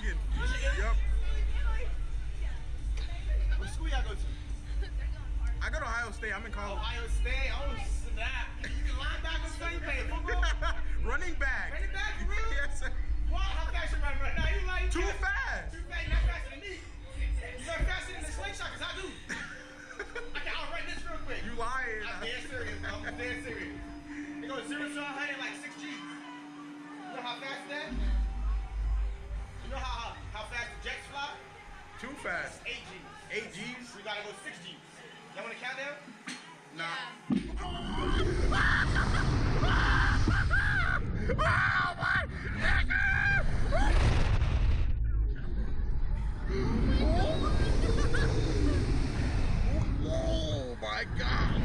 Michigan. Michigan? Yep. What school y'all go to? I go to Ohio State. I'm in college. Ohio State. Oh snap! You can linebacker, son. You playing football? Running back. Running back for real? Yes, sir. What? How fast you run right now? You like Too fast. Too fast. You're not faster than me. You run faster than the slingshot, cause I do. I can outrun this real quick. You lying. I'm dead serious, bro. I'm dead serious. It goes 0 to 100 like 6 G's. You know how fast that? You know how fast the jets fly? Too fast. 8 G's. 8 G's? So we gotta go 6 G's. Y'all wanna count down? Nah. Oh my God.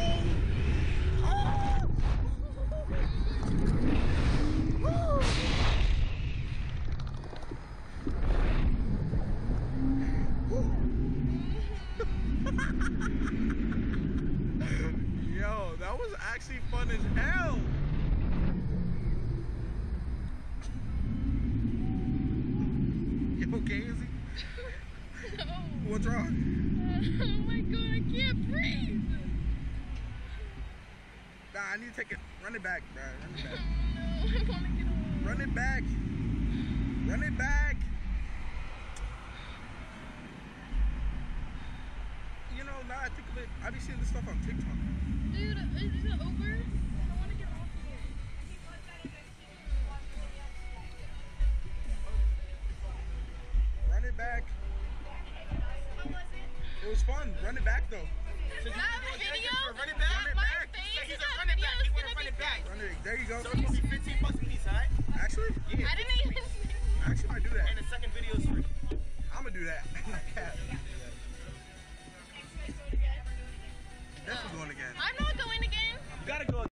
Yo, that was actually fun as hell. You okay, Izzy? No. What's wrong? Oh my God, I can't breathe. Nah, I need to take it. Run it back, bro. Run it back. No, I want to get away. Run it back. Run it back. You know, now I think of it, I be seeing this stuff on TikTok. Dude, is it over? I want to get off here. Run it back. How was it? It was fun. Run it back though. That video? Run it back. Run it My back. face? He's a That running video back. is He wanna gonna run be it back. Run it. There you go. So it's gonna be 15 bucks a piece, alright? Actually, Yeah. I didn't even. I actually might do And that. the second video is free. I'm gonna do that. Definitely going again. I'm not going again. You gotta go.